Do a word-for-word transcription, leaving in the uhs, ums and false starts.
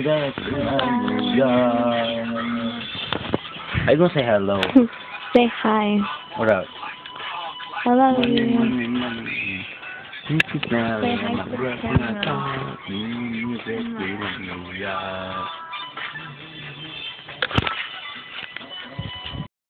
I gonna say hello. Say hi. What up? Hello. Say Say hi to the camera.